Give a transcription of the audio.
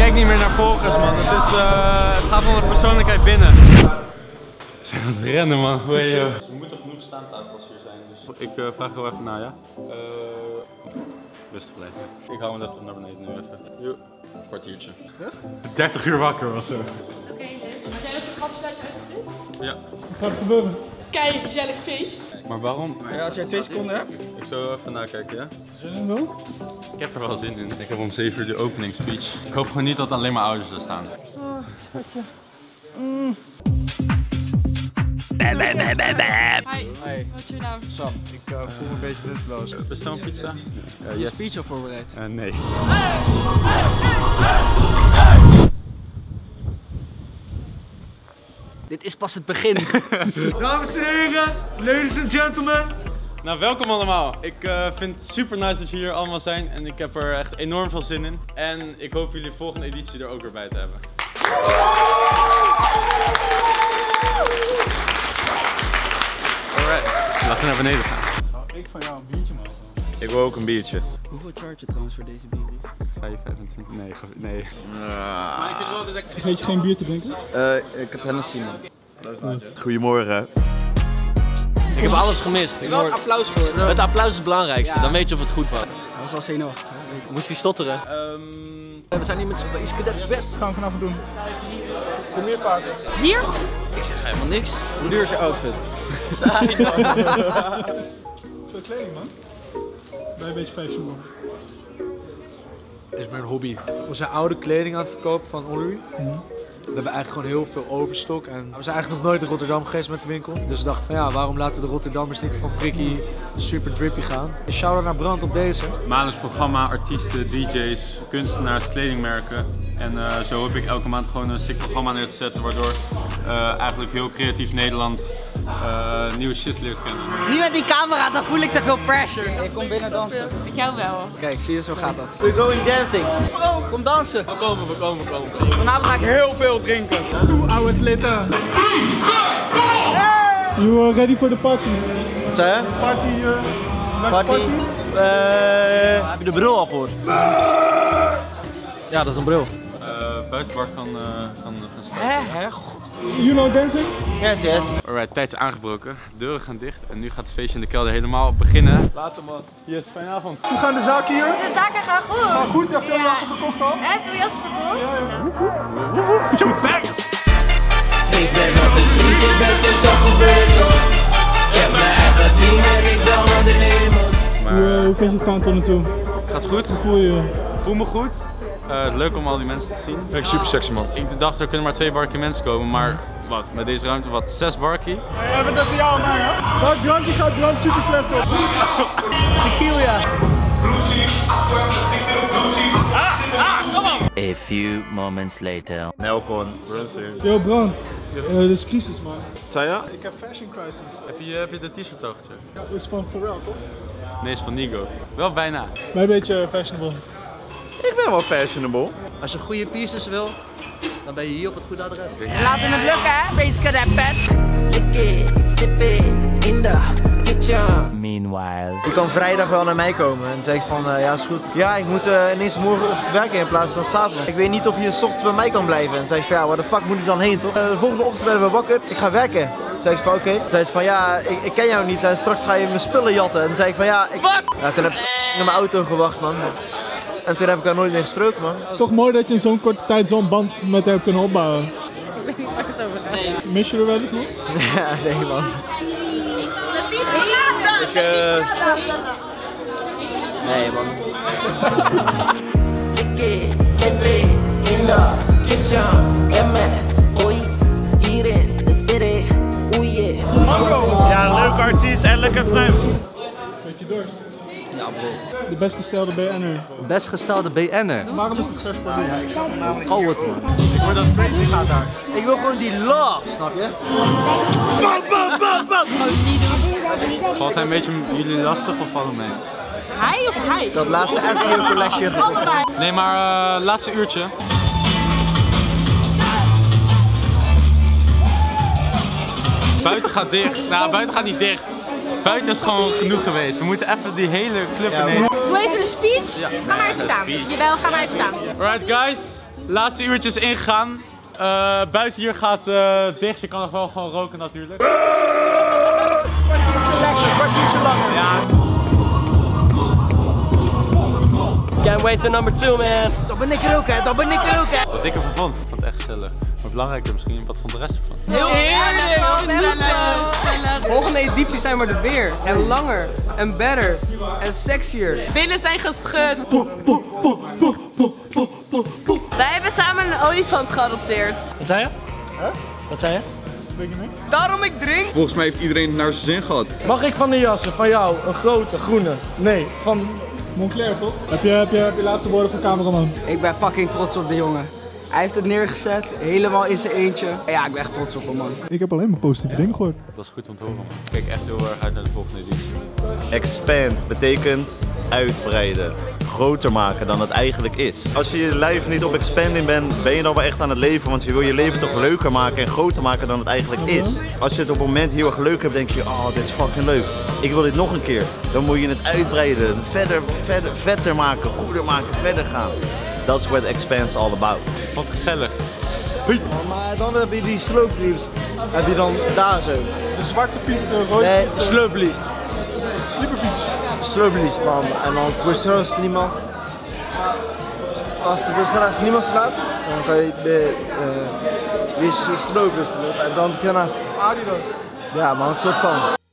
kijk niet meer naar volgers, man. Het gaat om de persoonlijkheid binnen. We zijn aan het rennen, man. We moeten genoeg staantafels hier zijn, dus ik vraag heel even na, ja? Rustig blijven. Ik hou mijn laptop naar beneden nu even. Jo, een kwartiertje. Stress? 30 uur wakker of zo. Oké, leuk. Had jij nog een gastenlijst uitgevoerd? Ja. Wat gaat er gebeuren? Kei gezellig feest. Maar waarom? Ja, als jij 2 seconden hebt. Ik zou even nakijken, ja? Zin in wel? Ik heb er wel zin in. Ik heb om 7 uur de openingsspeech. Ik hoop gewoon niet dat alleen maar ouders er staan. Hi, wat is je naam? Sam, ik voel me een beetje nutteloos. Bestel een pizza? Heb je speech al voorbereid? Nee. Dit is pas het begin. Dames en heren, ladies and gentlemen. Nou, welkom allemaal. Ik vind het super nice dat jullie hier allemaal zijn en ik heb er echt enorm veel zin in. En ik hoop jullie volgende editie er ook weer bij te hebben. Alright, laten we naar beneden gaan. Zou ik van jou een biertje mogen? Ik wil ook een biertje. Hoeveel charge je trouwens voor deze bier? 5,25. Nee. Maar ik vind wel dus Vergeet je geen bier te drinken? ik heb Hennessy, man. Goedemorgen. Ik heb alles gemist. Ik heb applaus gehoord. Het applaus is het belangrijkste, dan weet je of het goed was. Hij was al zenuwachtig. Moest hij stotteren? We zijn hier met Space Cadet Bed. Wat gaan we vanavond doen? Kom hier vaker. Hier? Ik zeg helemaal niks. Hoe duur is je outfit? Veel kleding, man. Ben je een beetje fashionable? Dit is mijn hobby. We zijn oude kleding aan het verkopen van Ollery. We hebben eigenlijk gewoon heel veel overstok en we zijn eigenlijk nog nooit in Rotterdam geweest met de winkel. Dus we dachten van ja, waarom laten we de Rotterdammers niet van prikkie super drippy gaan. Een shout-out naar Brand op deze. Maandelijks programma, artiesten, DJ's, kunstenaars, kledingmerken. En zo hoop ik elke maand gewoon een sick programma neer te zetten waardoor eigenlijk heel creatief Nederland nieuwe shit leert kennen. Niet met die camera, dan voel ik te veel pressure. Ik kom binnen dansen. Met jou wel. Kijk, zie je, zo gaat dat. We're going dancing. Oh, kom dansen. We komen. Vanavond ga ik heel veel drinken. 2 hours later. You ready for the party? Zeg? Party, Party? Heb je de bril al gehoord? Ja, dat is een bril. Buitenbar kan gaan starten. Hè? You know dancing? Yes, yes. Alright, tijd is aangebroken. Deuren gaan dicht en nu gaat het feestje in de kelder helemaal beginnen. Later, man. Yes, fijne avond. Hoe gaan de zaken hier? De zaken gaan goed. Gaan goed? Ja, veel jassen gekocht al? Veel jassen verkocht? Ja. Ik ben op de street, ik ben sinds al gebeurd. Ik heb mijn eigen team en ik ben ondernemer. Hoe vind je het gaan tot nu toe? Gaat goed. Hoe voel je je? Ik voel me goed. Leuk om al die mensen te zien. Vind ik super sexy, man. Ik dacht er kunnen maar 2 barkie mensen komen, maar wat? Met deze ruimte wat? 6 barkie? Ja, maar dat is jou en mij, hè? Maar Brand, die gaat Brand super slecht op. Tequila. A few moments later. Nelcon. Yo, Brand. Dit is crisis, man. Zei je? Ik heb fashion crisis. Heb je de t-shirt al gecheckt? Ja, dit is van Pharrell, toch? Nee, is van Nigo. Wel bijna. Maar een beetje fashionable. Ik ben wel fashionable. Als je goede pieces wil, dan ben je hier op het goede adres. Laten we het lukken, hè? Space Cadet Bed. Lick it, sip it, in the kitchen. Meanwhile. Je kan vrijdag wel naar mij komen. En dan zeg ik van, ja is goed. Ja, ik moet ineens morgenochtend werken in plaats van 's avonds. Ik weet niet of je 's ochtends bij mij kan blijven. En dan zeg ik van, ja, waar de fuck moet ik dan heen, toch? De volgende ochtend ben ik weer wakker. Ik ga werken. Dan zeg ik van, oké. Dan zei ze van, ja, ik ken jou niet. En straks ga je mijn spullen jatten. En dan zei ik van, ja, ja, toen heb ik naar mijn auto gewacht, man. En toen heb ik daar nooit meer gesproken, man. Toch mooi dat je in zo'n korte tijd zo'n band met hem kunnen opbouwen. Ik weet niet waar het over gaat. Mis je er wel eens nog? Ja, nee, man. Nee, man. Lick it, sip it, in the kitchen. Boys, hier in the city. Oeh yeah. Ja, leuke artiest en lekker vreemd. Beetje dorst. Ja, bro. De best gestelde BN'er. Best gestelde BN'er. Waarom is het versport? Hou het, man. Ik hoor dat Crazy gaat daar. Ik wil gewoon die love, snap je? Valt hij een beetje jullie lastig of vallen mee? Hij of hij? Dat laatste SEO collection. Nee, maar laatste uurtje. Buiten gaat dicht. Nou, buiten gaat niet dicht. Buiten is gewoon genoeg geweest. We moeten even die hele club ineens. Doe even de speech. Ja. Ga maar even staan. Speech. Jawel, ga maar even staan. Alright guys, Laatste uurtjes ingegaan. Buiten hier gaat dicht, je kan nog wel gewoon roken natuurlijk. Kwartiertje langer. Ja. Can't wait to number 2, man. Dat ben ik er ook, hè. Dat ben ik er ook, hè. Wat ik ervan vond, ik vond het echt gezellig. Maar belangrijker misschien, wat vond de rest ervan? Heel gezellig. Volgende editie zijn we er weer. En langer. En better. En sexier. Billen zijn geschud. Wij hebben samen een olifant geadopteerd. Wat zei je? Wat zei je? Daarom ik drink. Volgens mij heeft iedereen het naar zijn zin gehad. Mag ik van de jassen, van jou, een grote, groene? Nee, van... Moncler toch? Heb je laatste woorden voor cameraman? Ik ben fucking trots op de jongen. Hij heeft het neergezet, helemaal in zijn eentje. Ja, ik ben echt trots op hem, man. Ik heb alleen maar positieve dingen gehoord. Dat is goed om te horen, man. Ik kijk echt heel erg uit naar de volgende editie. Expand betekent uitbreiden, groter maken dan het eigenlijk is. Als je je lijf niet op expanding bent, ben je dan wel echt aan het leven, want je wil je leven toch leuker maken en groter maken dan het eigenlijk is. Als je het op het moment heel erg leuk hebt, denk je, oh, dit is fucking leuk. Ik wil dit nog een keer. Dan moet je het uitbreiden, vetter maken, cooler maken, verder gaan. That's what Expand's all about. Ik vond het gezellig. Maar dan heb je die sloopleaves. Heb je dan daar zo. De zwarte piste, de rode Nee, piste. sloopleaves. Slipperfiets. Sloopleaves, man. En dan busstroost niemand. Als de busstraat niemand slaat, dan kan je weer sloopleaves en dan ernaast. Adidas. Ja, maar een soort van.